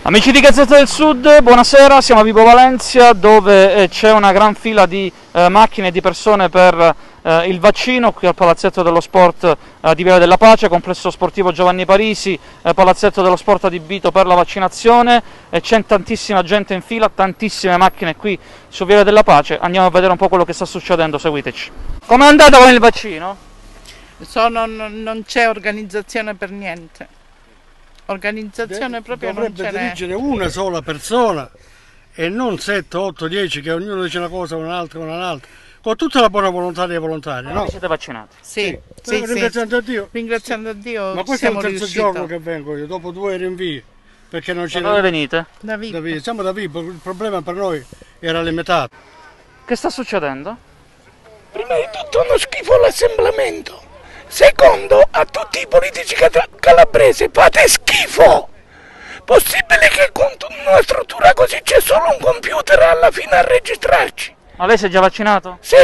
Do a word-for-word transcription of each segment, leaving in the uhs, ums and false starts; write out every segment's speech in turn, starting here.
Amici di Gazzetta del Sud, buonasera, siamo a Vibo Valentia dove eh, c'è una gran fila di eh, macchine e di persone per eh, il vaccino qui al Palazzetto dello Sport eh, di Viale della Pace, complesso sportivo Giovanni Parisi, eh, Palazzetto dello Sport adibito per la vaccinazione, e c'è tantissima gente in fila, tantissime macchine qui su Viale della Pace. Andiamo a vedere un po' quello che sta succedendo, seguiteci. Com'è andata con il vaccino? Sono, non non c'è organizzazione per niente. Organizzazione proprio non ce n'è. Dovrebbe dirigere una sola persona e non sette, otto, dieci che ognuno dice una cosa, un'altra, un'altra, con tutta la buona volontà dei volontari. No? Siete vaccinati? Sì, sì, sì, ringraziando sì. a Dio. Ringraziando a Dio. Ma questo è il terzo riusciti. giorno che vengo io, dopo due rinvii. Perché non c'era. Da dove venite? Da Vibo. Da Vibo. Siamo da Vibo, il problema per noi era limitato. Che sta succedendo? Prima di tutto uno schifo l'assemblamento. Secondo, a tutti i politici calabresi, fate schifo! Possibile che con una struttura così c'è solo un computer alla fine a registrarci? Ma lei si è già vaccinato? Sì,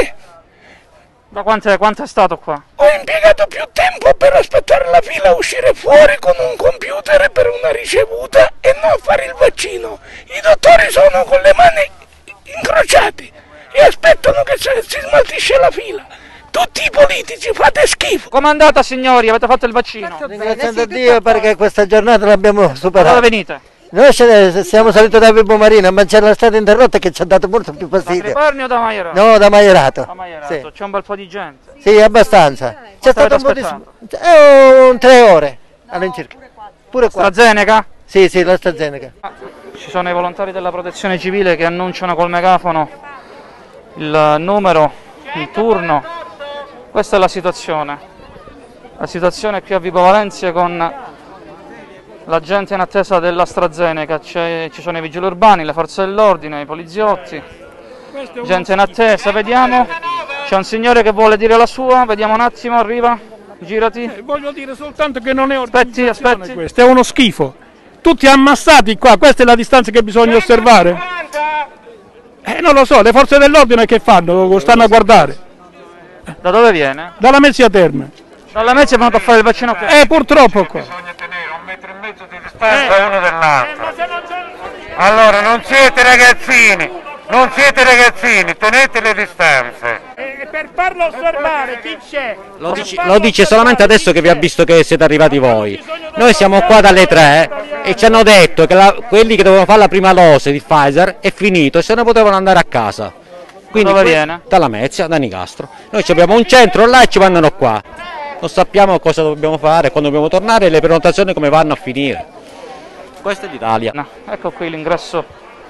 Da quanto è, quanto è stato qua? ho impiegato più tempo per aspettare la fila a uscire fuori con un computer per una ricevuta e non a fare il vaccino. I dottori sono con le mani incrociati e aspettano che si smaltisce la fila. Tutti i politici fate schifo! Com'è andata, signori? Avete fatto il vaccino? Ringraziando Dio perché questa giornata l'abbiamo Da dove superata. venite? Noi ce- siamo saliti da Vibo Marina, ma c'è la strada interrotta che ci ha dato molto più Da fastidio. Triparni o da Maierato? No, da Maierato. Da Maierato, Sì. c'è un bel po' di gente. Sì, abbastanza. C'è Quanto stato un po' avete di... Eh, un tre ore all'incirca. Pure qua. AstraZeneca? Sì, sì, l'AstraZeneca. Ci sono i volontari della protezione civile che annunciano col megafono il numero, il turno. Questa è la situazione. La situazione qui a Vibo Valentia con la gente in attesa dell'AstraZeneca. C'è- ci sono i vigili urbani, le forze dell'ordine, i poliziotti. Gente in attesa, vediamo. C'è un signore che vuole dire la sua, vediamo un attimo, arriva. Girati. Voglio dire soltanto che non è Aspetti, organizzazione aspetti. questo, è uno schifo. Tutti ammassati qua, questa è la distanza che bisogna osservare. Eh, non lo so, le forze dell'ordine che fanno? Stanno a guardare. Da dove viene? Dalla Mezzia Terme. Dalla Mezza è venuto a fare il vaccino qui. Eh, purtroppo qua. Bisogna tenere un metro e mezzo di distanza uno dall'altro. Allora non siete ragazzini, non siete ragazzini, tenete le distanze. E per farlo osservare chi c'è? Lo dice, lo dice solamente adesso che vi ha visto che siete arrivati voi. Noi siamo qua dalle tre e ci hanno detto che la- quelli che dovevano fare la prima dose di Pfizer è finito e se ne potevano andare a casa. Quindi Dove que- viene? Dalla Mezia, da Nicastro. Noi ci abbiamo un centro là e ci mandano qua. Non sappiamo cosa dobbiamo fare, quando dobbiamo tornare e le prenotazioni come vanno a finire. Questa è l'Italia. No, ecco qui l'ingresso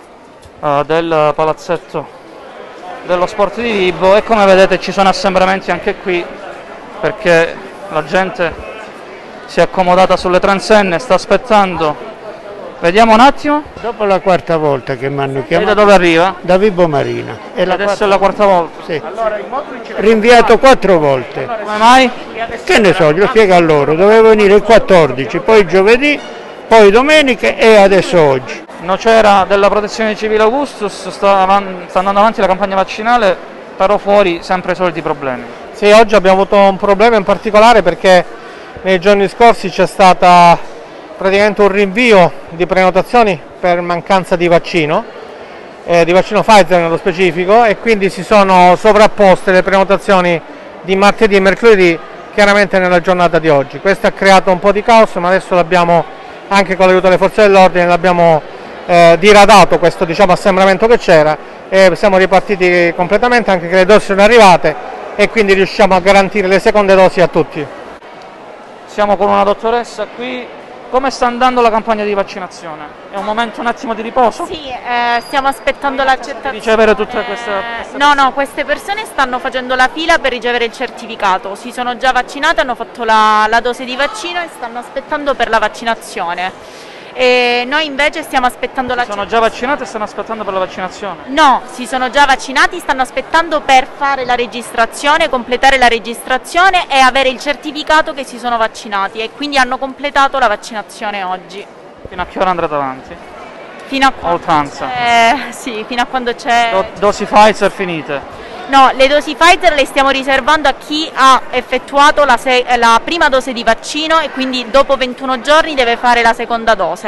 eh, del palazzetto dello sport di Vibo e come vedete ci sono assembramenti anche qui perché la gente si è accomodata sulle transenne, sta aspettando. Vediamo un attimo. Dopo la quarta volta che mi hanno Lei da chiamato dove arriva? da Vibo Marina e la Adesso quarta- è la quarta volta. sì. Rinviato quattro volte. Come mai? Che ne so, glielo spiego a loro. Dovevo venire il quattordici, poi giovedì, poi domenica e adesso oggi. Nocera della protezione civile Augustus sta, avan- sta andando avanti la campagna vaccinale, però fuori sempre i soliti problemi. Sì, oggi abbiamo avuto un problema in particolare perché nei giorni scorsi c'è stata praticamente un rinvio di prenotazioni per mancanza di vaccino, eh, di vaccino Pfizer nello specifico, e quindi si sono sovrapposte le prenotazioni di martedì e mercoledì chiaramente nella giornata di oggi. Questo ha creato un po' di caos, ma adesso l'abbiamo, anche con l'aiuto delle forze dell'ordine, l'abbiamo eh, diradato questo, diciamo, assembramento che c'era e siamo ripartiti completamente, anche che le dosi sono arrivate e quindi riusciamo a garantire le seconde dosi a tutti. Siamo con una dottoressa qui. Come sta andando la campagna di vaccinazione? È un momento un attimo di riposo? Sì, eh, stiamo aspettando l'accettazione. Ricevere tutte queste, Eh, queste no, no, queste persone stanno facendo la fila per ricevere il certificato. Si sono già vaccinate, hanno fatto la, la dose di vaccino e stanno aspettando per la vaccinazione. E noi invece stiamo aspettando la... Sono già vaccinate e stanno aspettando per la vaccinazione? No, si sono già vaccinati, stanno aspettando per fare la registrazione, completare la registrazione e avere il certificato che si sono vaccinati e quindi hanno completato la vaccinazione oggi. Fino a che ora andrete avanti? Fino a quando Oltranza. c'è... Sì, fino a quando c'è... Do- dosi Pfizer finite? No, le dosi Pfizer le stiamo riservando a chi ha effettuato la, se- la prima dose di vaccino e quindi dopo ventuno giorni deve fare la seconda dose.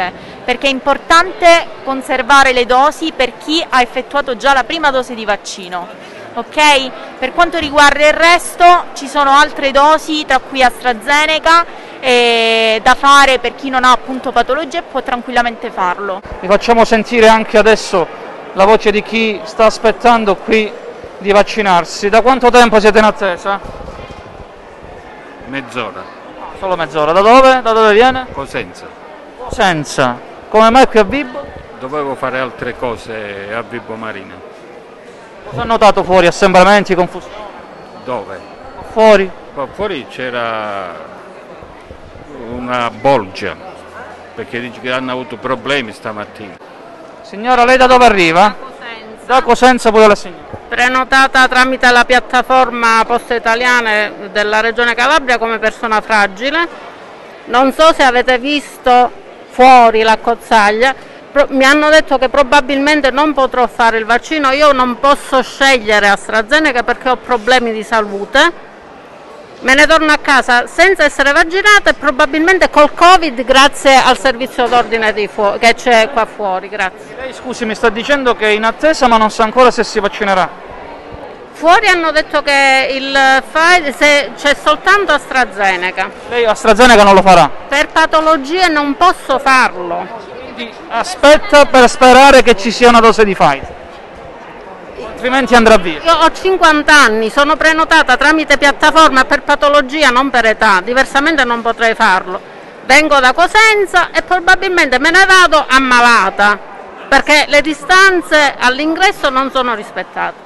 perché è importante conservare le dosi per chi ha effettuato già la prima dose di vaccino. Ok? Per quanto riguarda il resto ci sono altre dosi, tra cui AstraZeneca, eh, da fare per chi non ha appunto patologie e può tranquillamente farlo. Vi facciamo sentire anche adesso la voce di chi sta aspettando qui di vaccinarsi. Da quanto tempo siete in attesa? Mezz'ora. Solo mezz'ora. Da dove? Da dove viene? Cosenza. Cosenza. Come mai qui a Vibo? Dovevo fare altre cose a Vibo Marina. Cosa ha notato fuori? Assembramenti, confusione? Dove? Fuori? Qua fuori c'era una bolgia, perché dice che hanno avuto problemi stamattina. Signora, lei da dove arriva? Da Cosenza. Da Cosenza pure la signora. Prenotata tramite la piattaforma Poste Italiane della Regione Calabria come persona fragile. Non so se avete visto fuori la cozzaglia. Mi hanno detto che probabilmente non potrò fare il vaccino, io non posso scegliere AstraZeneca perché ho problemi di salute, me ne torno a casa senza essere vaccinata e probabilmente col Covid grazie al servizio d'ordine che c'è qua fuori, grazie. Lei scusi, mi sta dicendo che è in attesa ma non sa ancora se si vaccinerà? Fuori hanno detto che il se c'è soltanto AstraZeneca. Lei AstraZeneca non lo farà? Per patologie non posso farlo. Aspetta per sperare che ci sia una dose di Pfizer, altrimenti andrà via. Io ho cinquanta anni, sono prenotata tramite piattaforma per patologia, non per età, diversamente non potrei farlo. Vengo da Cosenza e probabilmente me ne vado ammalata, perché le distanze all'ingresso non sono rispettate.